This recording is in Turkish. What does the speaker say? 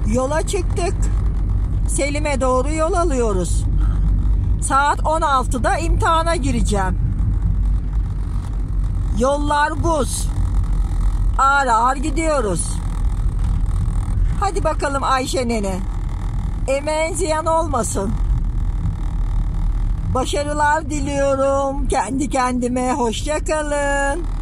Yola çıktık. Selim'e doğru yol alıyoruz. Saat 16'da imtihana gireceğim. Yollar buz. Ağır ağır gidiyoruz. Hadi bakalım Ayşe nene. Emeğin ziyan olmasın. Başarılar diliyorum. Kendi kendime hoşça kalın.